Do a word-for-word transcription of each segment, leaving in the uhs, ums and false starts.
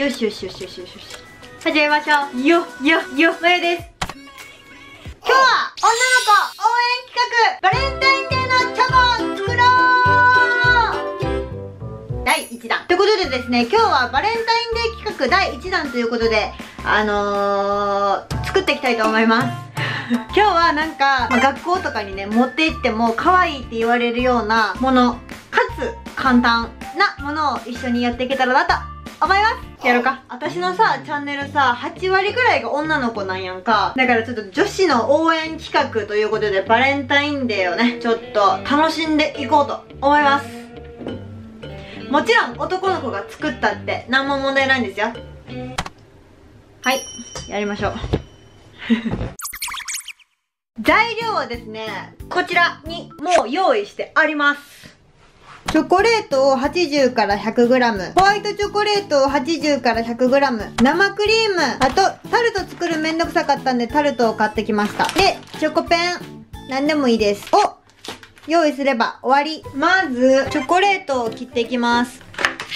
よしよしよしよしよしよし。始めましょう。よよよまゆです。今日は女の子応援企画バレンタインデーのチョコを作ろうだいいちだんということでですね、今日はバレンタインデー企画だいいちだんということであのー、作っていきたいと思います今日はなんか、まあ、学校とかにね持って行っても可愛いって言われるようなものかつ簡単なものを一緒にやっていけたらなと思います。やろうか。私のさチャンネルさはちわりぐらいが女の子なんやんか。だからちょっと女子の応援企画ということでバレンタインデーをねちょっと楽しんでいこうと思います。もちろん男の子が作ったって何も問題ないんですよ。はい、やりましょう材料はですね、こちらにもう用意してあります。チョコレートをはちじゅうから ひゃくグラム、ホワイトチョコレートをはちじゅうからひゃくグラム、生クリーム、あとタルト作るめんどくさかったんでタルトを買ってきました。で、チョコペン、なんでもいいです。を用意すれば終わり。まず、チョコレートを切っていきます。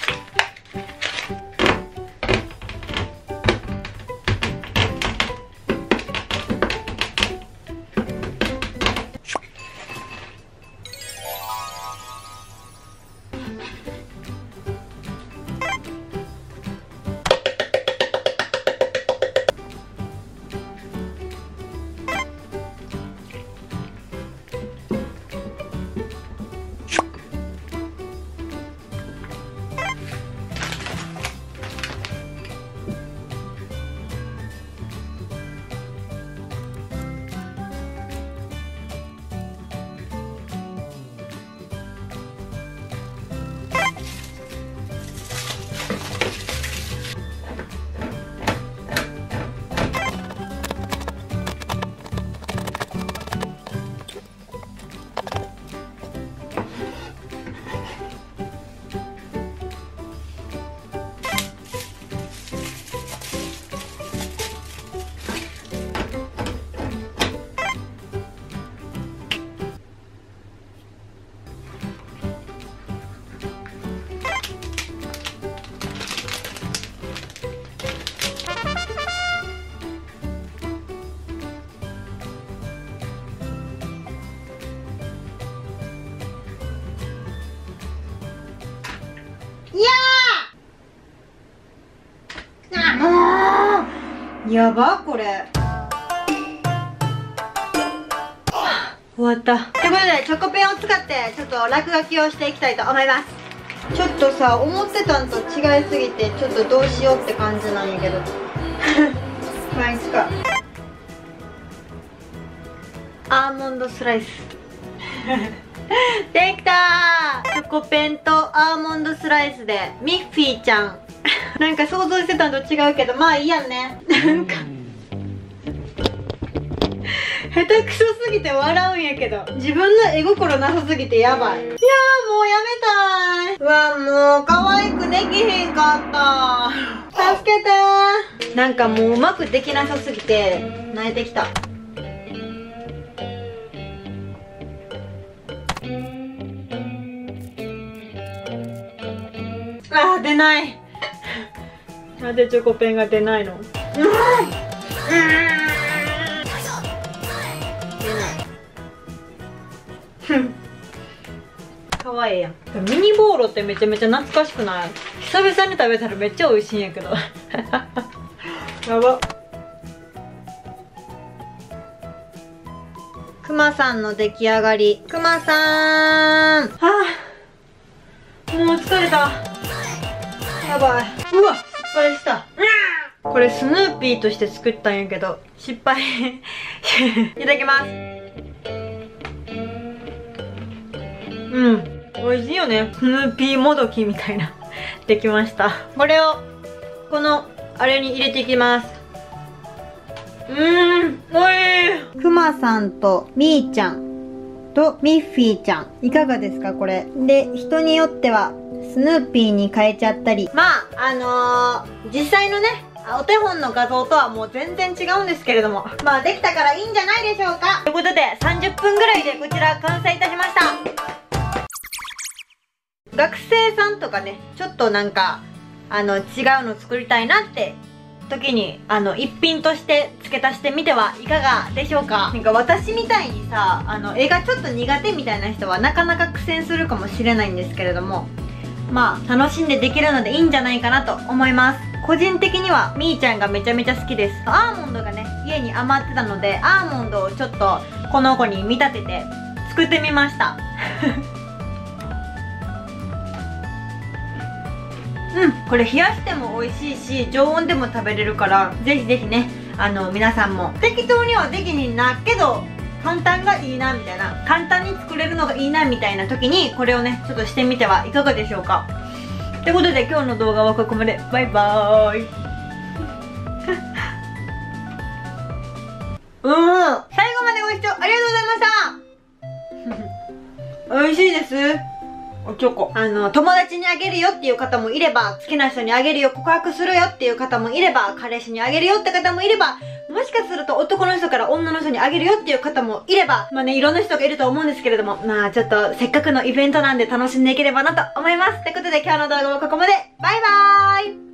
いやー、あーやばこれ終わった。ということでチョコペンを使ってちょっと落書きをしていきたいと思います。ちょっとさ思ってたんと違いすぎてちょっとどうしようって感じなんやけどまあいつか。アーモンドスライスできたー。チョコペンとアーモンドスライスでミッフィーちゃんなんか想像してたのと違うけどまあいいやんねなんか下手くそすぎて笑うんやけど自分の絵心なさすぎてやばい。いやーもうやめたい。うわもう可愛くできへんかった助けてー。なんかもううまくできなさすぎて泣いてきた。あー出ない。なんでチョコペンが出ないの。うん出ないかわいいやん。ミニボーロってめちゃめちゃ懐かしくない？久々に食べたらめっちゃ美味しいんやけどやば。くまさんの出来上がり。くまさーん。はあもう疲れた。やばい。うわ失敗した。これスヌーピーとして作ったんやけど失敗いただきます。うん美味しいよね。スヌーピーもどきみたいなできました。これをこのあれに入れていきます。うーんおい。くまさんとみーちゃんとミッフィーちゃんいかがですかこれ。で人によってはスヌーピーに変えちゃったり、まああのー、実際のねお手本の画像とはもう全然違うんですけれども、まあできたからいいんじゃないでしょうか。ということでさんじゅっぷんぐらいでこちら完成いたしました。学生さんとかねちょっとなんかあの違うの作りたいなって時にあの一品として付け足してみてはいかがでしょうか。なんか私みたいにさ、あの絵がちょっと苦手みたいな人はなかなか苦戦するかもしれないんですけれども、まあ楽しんでできるのでいいんじゃないかなと思います。個人的にはみーちゃんがめちゃめちゃ好きです。アーモンドがね家に余ってたので、アーモンドをちょっとこの子に見立てて作ってみましたうん、これ冷やしても美味しいし常温でも食べれるから、ぜひぜひね、あの皆さんも適当にはできひんなけど簡単がいいなみたいな、簡単に作れるのがいいなみたいな時にこれをねちょっとしてみてはいかがでしょうか。ということで今日の動画はここまで。バイバーイうん、最後までご視聴ありがとうございました美味しいです。おチョコ。あの、友達にあげるよっていう方もいれば、好きな人にあげるよ、告白するよっていう方もいれば、彼氏にあげるよって方もいれば、もしかすると男の人から女の人にあげるよっていう方もいれば、まあね、いろんな人がいると思うんですけれども、まあちょっとせっかくのイベントなんで楽しんでいければなと思います。ということで今日の動画はここまで。バイバーイ。